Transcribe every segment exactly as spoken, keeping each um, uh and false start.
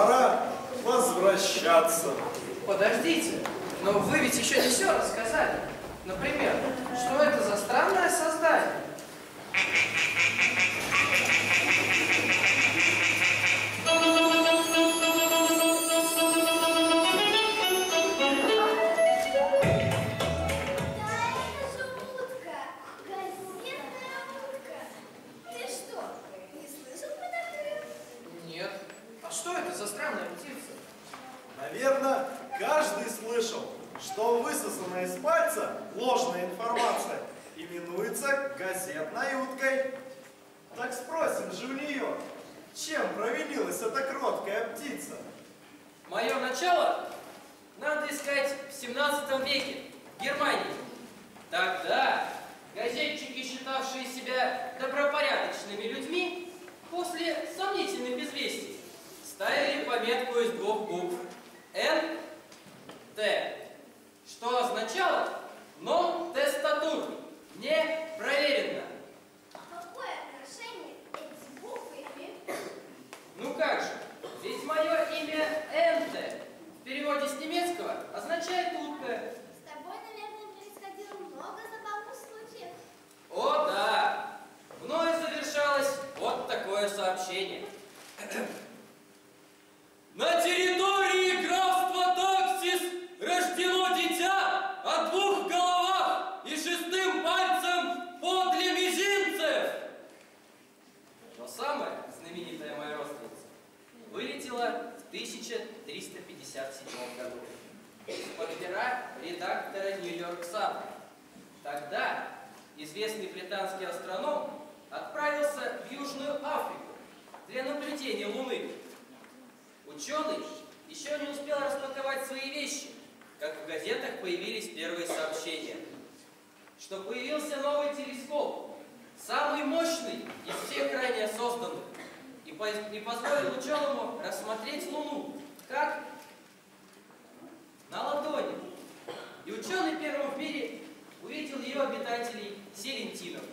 пора возвращаться. Подождите, но вы ведь еще не все рассказали. Например, что это за странное создание? Наверное, каждый слышал, что высосанная из пальца ложная информация именуется газетной уткой. Так спросим же у нее, чем провинилась эта кроткая птица? Мое начало надо искать в семнадцатом веке, в Германии. Тогда газетчики, считавшие себя добропорядочными людьми, после сомнительных известий ставили пометку из двух букв Н Т, что означало «non testatur», не проверено. Какое отношение эти буквы имеют? Ну как же, ведь мое имя Энте в переводе с немецкого означает утка. С тобой, наверное, происходило много забавных случаев. О да, мною завершалось вот такое сообщение. На территории графства Таксис рождено дитя о двух головах и шестым пальцем подле мизинцев. Но самая знаменитая моя родственница вылетела в тысяча триста пятьдесят седьмом году из-под пера редактора Нью-Йорк Сан. Тогда известный британский астроном отправился в Южную Африку для наблюдения Луны. Ученый еще не успел распаковать свои вещи, как в газетах появились первые сообщения, что появился новый телескоп, самый мощный из всех ранее созданных, и, по и позволил ученому рассмотреть Луну, как на ладони. И ученый первым в мире увидел ее обитателей селентинов.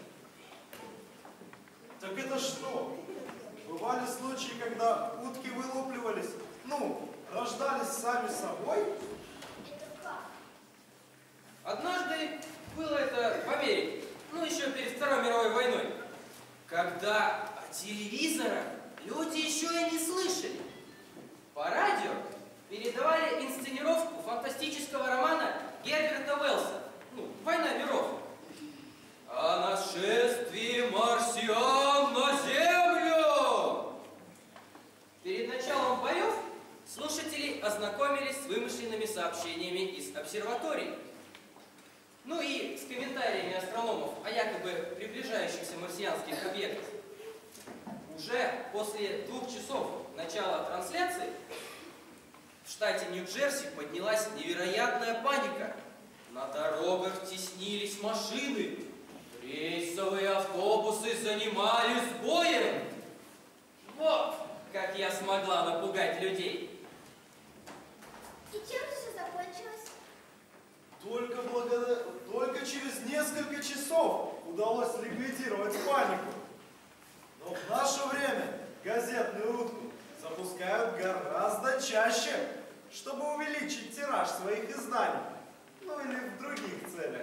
Так это что? Бывали случаи, когда утки вылупливались, ну, рождались сами собой? Это как? Однажды было это в Америке, ну еще перед Второй мировой войной, когда о телевизорах люди еще и не слышали. По радио передавали инсценировку фантастического романа Герберта Уэллса, ну, «Война миров». О нашествии марсиан на Землю! Перед началом боев слушатели ознакомились с вымышленными сообщениями из обсерваторий. Ну и с комментариями астрономов о якобы приближающихся марсианских объектах. Уже после двух часов начала трансляции в штате Нью-Джерси поднялась невероятная паника. На дорогах теснились машины. Рейсовые автобусы занимались боем. Вот как я смогла напугать людей. И чем же все закончилось? Только, благодаря... Только через несколько часов удалось ликвидировать панику. Но в наше время газетную утку запускают гораздо чаще, чтобы увеличить тираж своих изданий. Ну или в других целях.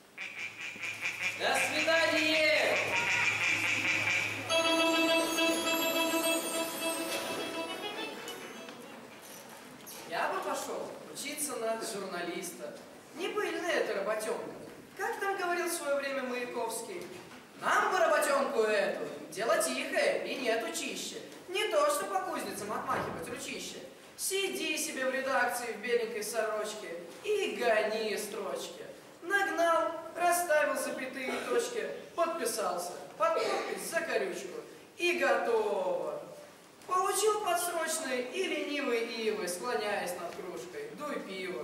До свидания! Я бы пошел учиться на журналиста. Не пыльная эта работенка. Как там говорил в свое время Маяковский? Нам бы работенку эту, дело тихое и нет учища. Не то, что по кузницам отмахивать ручище. Сиди себе в редакции в беленькой сорочке и гони строчки. Нагнал, расставил запятые и точки, подписался, под подпись за корючку и готово. Получил подсрочный и ленивый ивы, склоняясь над кружкой, дуй пиво.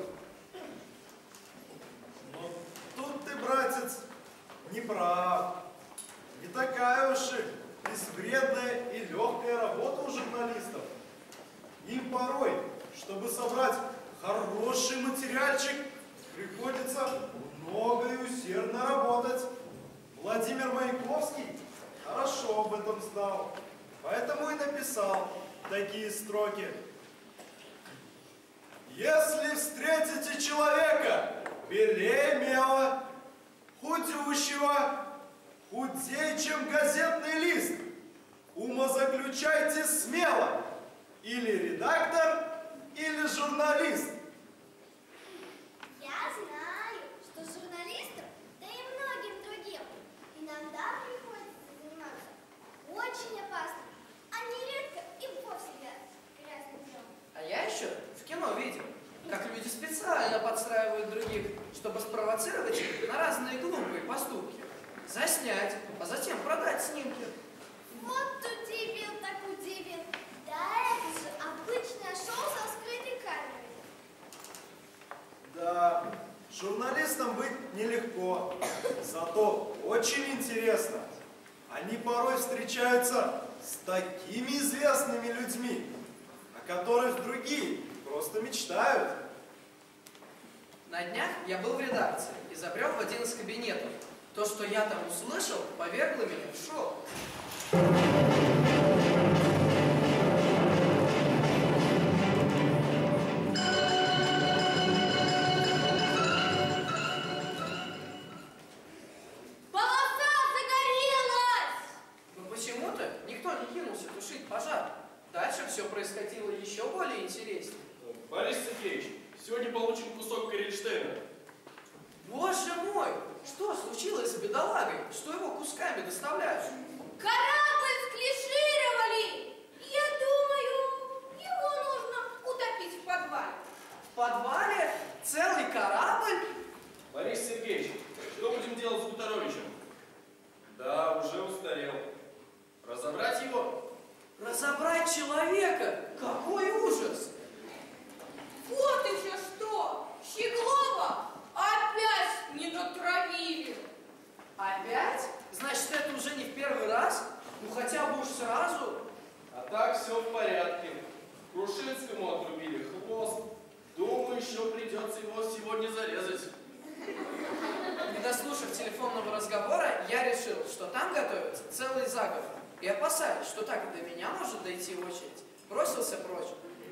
Но тут ты, братец, не прав. Не такая уж и безвредная и легкая работа у журналистов. Им порой, чтобы собрать хороший материальчик, приходится много и усердно работать. Владимир Маяковский хорошо об этом знал, поэтому и написал такие строки. Если встретите человека белее мела, худющего, худее, чем газетный лист, умозаключайте смело, или редактор, или журналист. Я знаю, что журналистам, да и многим другим, иногда приходится заниматься очень опасным, а нередко и вовсе грязным делом. А я еще в кино видел, как люди специально подстраивают других, чтобы спровоцировать их на разные глупые поступки. Заснять, а затем продать снимки. Вот удивил, так удивил. Да это же обычное шоу со скрытой камерой. Да, журналистам быть нелегко, зато очень интересно. Они порой встречаются с такими известными людьми, о которых другие просто мечтают. На днях я был в редакции и забрел в один из кабинетов. То, что я там услышал, повергло меня в шок. Полоса загорелась! Но почему-то никто не кинулся тушить пожар. Дальше все происходило еще более интереснее. Борис Сергеевич, сегодня получим кусок Кронштейна. Боже мой! Что случилось с бедолагой? Что его кусками доставляют? Корабль склишировали! Я думаю, его нужно утопить в подвале. В подвале целый корабль? Борис Сергеевич, что будем делать с Гутаровичем? Да, уже устарел. Разобрать его? Разобрать человека? Какой ужас! Вот еще что! Щеглова опять не натравили! Опять? Значит, это уже не в первый раз? Ну хотя бы уж сразу. А так все в порядке. Крушинскому отрубили хвост. Думаю, еще придется его сегодня зарезать. Не дослушав телефонного разговора, я решил, что там готовится целый заговор. И опасаясь, что так и до меня может дойти очередь, бросился прочь.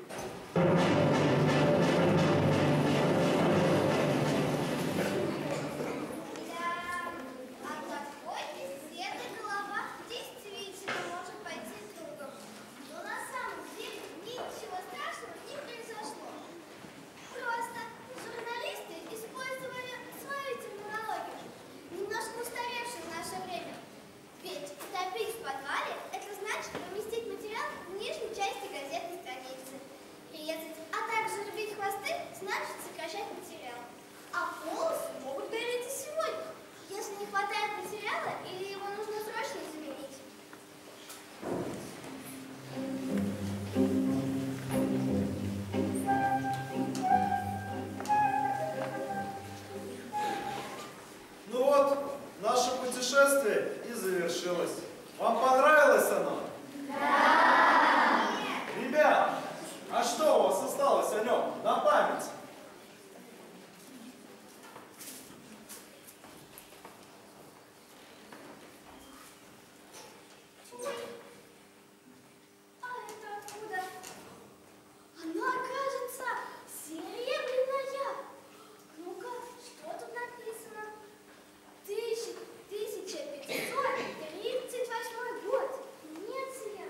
Да, от такой беседы голова действительно может пойти кругом. Но на самом деле ничего страшного не произошло. Просто журналисты использовали свою терминологию, немножко устаревшую в наше время. Ведь утопить в подвале – это значит поместить материал в нижней части газетной страницы. Резать, а также рубить хвосты – значит сокращать материал. А полосы могут гореть и сегодня, если не хватает материала или его нужно срочно заменить. Ну вот, наше путешествие и завершилось. Вам понравилось оно? Да! Ребят, а что у вас осталось о нем на память? Ой, а это откуда? Она, кажется, серебряная. Ну-ка, что тут написано? Тысяча, тысяча пятьсот тридцать восьмой год. Венеция.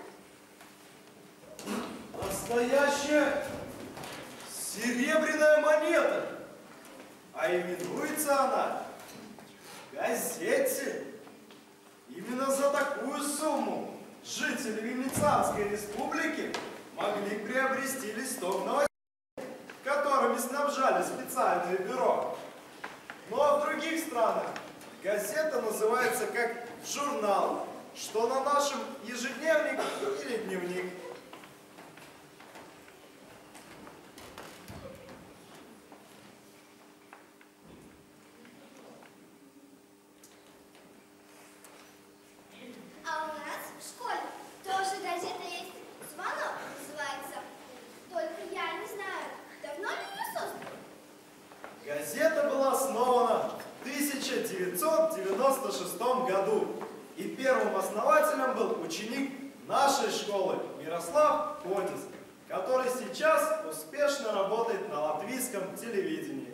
Настоящая серебряная монета. А именуется она газете. Именно за такую сумму жители Венецианской республики могли приобрести листок новостей, которыми снабжали специальные бюро. Ну а в других странах газета называется как журнал, что на нашем ежедневник или дневник. А у нас в школе тоже газета есть. Звонок называется. Только я не знаю, давно ли ее создали? Газета была основана в тысяча девятьсот девяносто шестом году. И первым основателем был ученик нашей школы Мирослав Котис, который сейчас успешно работает на латвийском телевидении.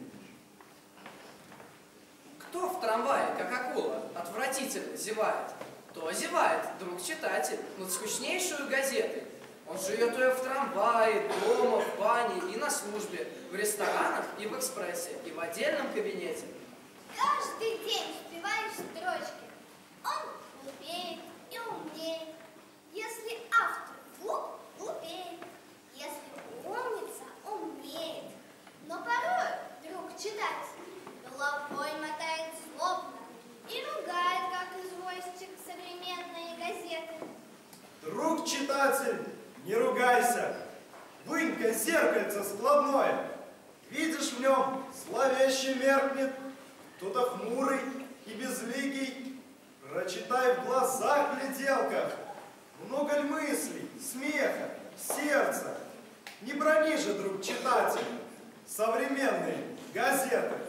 Кто в трамвае, как акула, отвратительно зевает? То зевает друг-читатель над скучнейшую газетой. Он живет ее в трамвае, дома, в бане и на службе, в ресторанах и в экспрессе, и в отдельном кабинете. Каждый день впиваешь строчки. Он глупеет и умнеет. Если автор глуп, глупеет. Если умница, умнеет. Но порой друг читатель головой мотает злобно и ругает, как извозчик, современные газеты. Друг читатель, не ругайся. Вынь-ка зеркальце складное. Видишь, в нем зловеще меркнет, кто-то хмурый и безликий. Прочитай в глазах-гляделках. Много ли мыслей, смеха, сердца. Не брони же, друг читатель, современные газеты.